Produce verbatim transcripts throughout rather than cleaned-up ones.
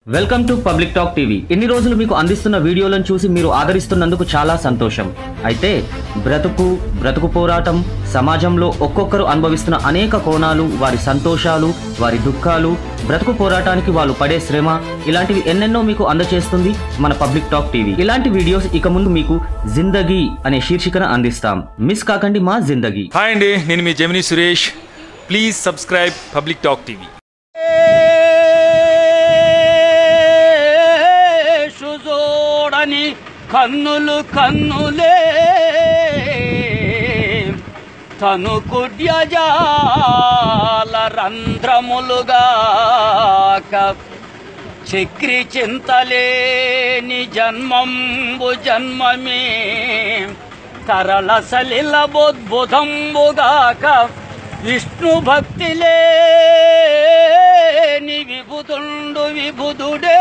Welcome to public talk TV. ఇన్ని రోజులు మీకు అందిస్తున్న వీడియోలను చూసి మీరు ఆదరిస్తున్నందుకు చాలా సంతోషం. అయితే బ్రతుకు బ్రతుకు పోరాటం సమాజంలో ఒక్కొక్కరు అనుభవిస్తున్న అనేక కోణాలు, వారి సంతోషాలు, వారి దుఃఖాలు, బ్రతుకు పోరాటానికి వాళ్ళు పడే శ్రమ, ఇలాంటివి ఎన్నెన్నో మీకు అందజేస్తుంది మన పబ్లిక్ టాక్ టీవీ. ఇలాంటి వీడియోస్ ఇక ముందు మీకు జిందగీ అనే శీర్షికన అందిస్తాం. మిస్ కాకండి మా జిందగీ. హాయ్ అండి, నేను మీ Gemini Suresh. Please subscribe public talk TV. కన్నులు కన్నులే తను కుడ్యజాల రంధ్రములుగాక చక్రి చింతలేని జన్మంబు జన్మమే తరళ సలిల బోద్బుధంబుగాక విష్ణు భక్తిలేని విభుతుండు విభుదుడే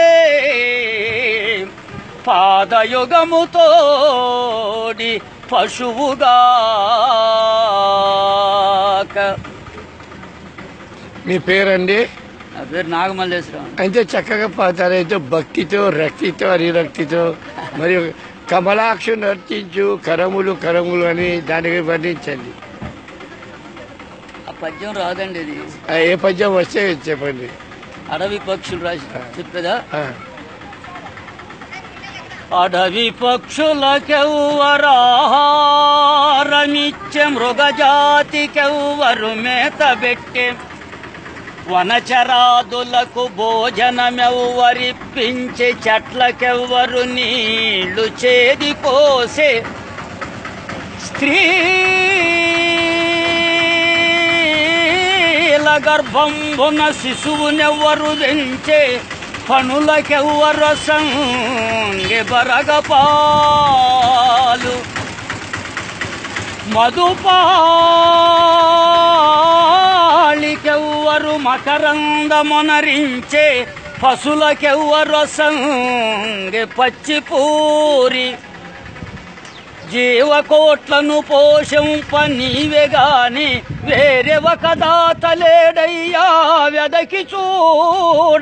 పాదయుగముతోడి పశువుగాక. మీ పేరండి? నా పేరు నాగమల్లేశ్వరం. అయితే చక్కగా పాతారైతే భక్తితో రక్తితో హరిరక్తితో మరియు కమలాక్షు నర్తించు కరములు కరములు అని దానికి వర్ణించండి. ఆ పద్యం రాదండి. ఇది ఏ పద్యం వస్తే చెప్పండి. అడవి పక్షులు రాసి చెప్పేదా? అడవి పక్షులకెవ్వరాహారమిచ్చే మృగజాతికెవ్వరు మేతబెట్టే వనచరాదులకు భోజనమెవ్వరిప్పించే చెట్లకెవ్వరు నీళ్లు చేది పోసే స్త్రీల గర్భంబున శిశువునెవ్వరు పెంచే పనులకెవ్వరు సంగె బరగపాలు మధుపాళికెవ్వరు మకరందమునరించే పశులకెవ్వరు సంగె పచ్చిపూరి జీవకోట్లను పోషంప నీవే గాని వేరే ఒక దాతలేడయ్యా వెదకి చూడ.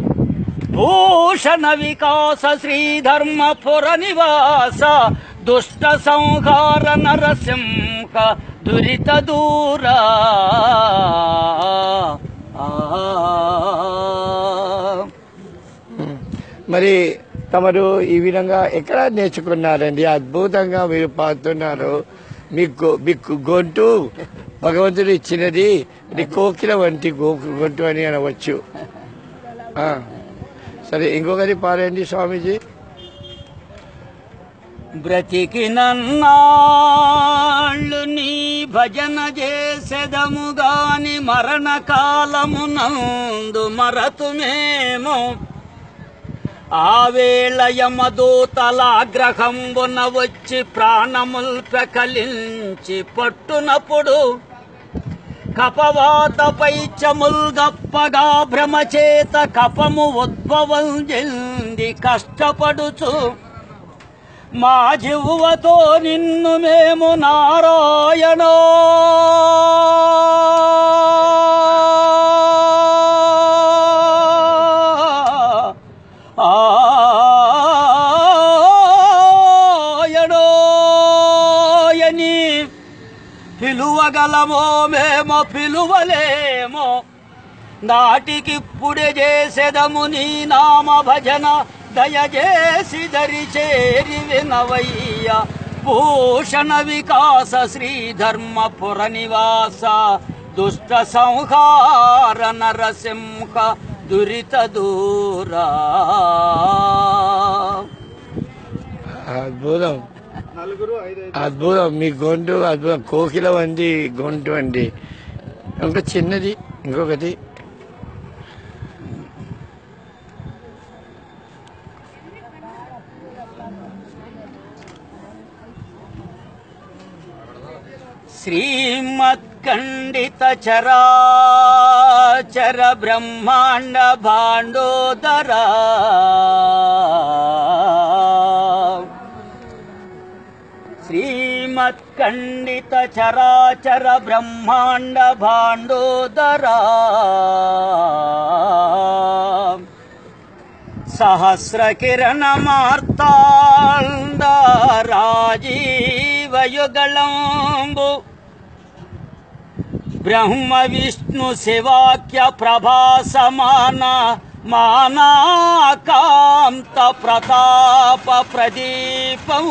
భూషణ వికాస శ్రీధర్మపుర నివాస దుష్ట సంహార నరసింహ దురిత దూరా. మరి తమరు ఈ విధంగా ఎక్కడ నేర్చుకున్నారండి? అద్భుతంగా మీరు పాడుతున్నారు. మీకు మీకు గొంతు భగవంతుడు ఇచ్చినది. ఇది కోకిల వంటి గొంతు అని అనవచ్చు. సరే, ఇంకొకటి పాడండి స్వామీజీ. బ్రతికినన్నాళ్ళు నీ భజన చేసెదము గాని మరణ కాలమునందు మరతుమేమో. ఆవేళ యమదూతల ఆగ్రహంబున వచ్చి ప్రాణముల్ ప్రకలించి పట్టునప్పుడు కపవాతపై చముల్గప్పగా భ్రమచేత కపము ఉద్భవం చెంది కష్టపడుచు మా జివ్వతో నిన్ను మేము నారాయణో ఆయనోయని పిలువగలమో మేమో పిలువలేమో. నాటికిప్పుడే చేసెదము నీ నామ భజన దయచేసి దరి చేరి వినవయ్య. భూషణ వికాస శ్రీధర్మపుర నివాస దుష్ట సంహార నరసింహ దురిత దూరా. అద్భుతం, అద్భుతం. మీ గొంతు అద్భుతం, కోకిల వంటి గొంతు అండి. ఇంకా చిన్నది ఇంకొకటి. శ్రీమత్ఖండిత చరాచర బ్రహ్మాండ భాండోదరా శ్రీమత్ఖండిత చరాచర బ్రహ్మాండ భాండోదరా సహస్ర కిరణ మార్తాండ రాజీవయుగళంబు బ్రహ్మ విష్ణు శివాఖ్య ప్రభాసమాన మానాకాంత ప్రతాప ప్రదీపం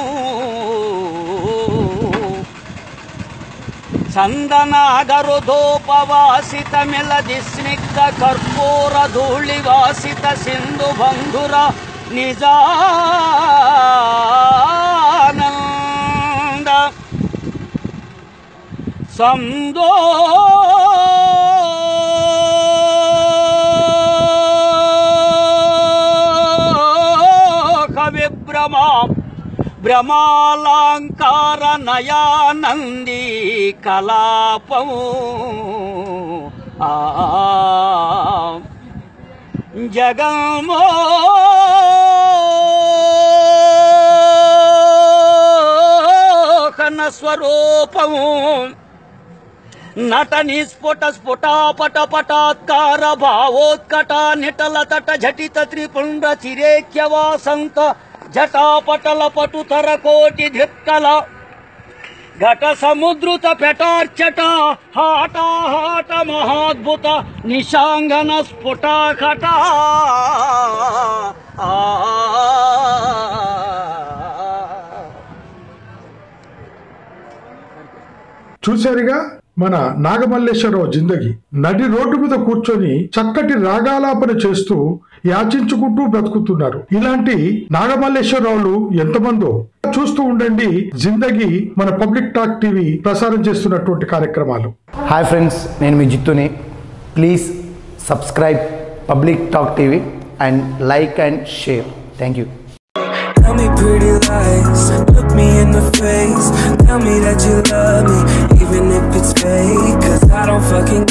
చందనాగరుధోపవాసిత మిలది స్నిగ్ధ కర్పూర ధూళివాసిత సింధు బంధుర నిజానంద సందో విభ్రమా భ్రమాలంకార నయానంది కలాపం ఆ జగమోహన స్వరూపం నట నిస్ఫుట స్ఫుటాపట పటాత్కార భావోత్కట నిటల తట ఝటిత త్రిపుండ్ర చిరేఖ్య వాసంత జటాపటల పటుతర కోటి ధిక్కల ఘట సముద్రుత పెటార్చట హాట హాట మహాద్భుత నిశాంగన స్ఫుటాకట చూశారుగా మన నాగమల్లేశ్వరరావు జిందగి. నడి రోడ్డు మీద కూర్చొని చక్కటి రాగాలాపన చేస్తూ యాచించుకుంటూ బ్రతుకుతున్నారు. ఇలాంటి నాగమల్లేశ్వరరావులు ఎంతమందో. చూస్తూ ఉండండి జిందగీ మన పబ్లిక్ టాక్ టీవీ ప్రసారం చేస్తున్నటువంటి కార్యక్రమాలు. హాయ్ ఫ్రెండ్స్, నేను మీ జిత్తుని. Please subscribe public talk TV and like and share. Thank you. Tell me pretty lies, look me in the face. Tell me that you love me, even if it's fake. Cause I don't fucking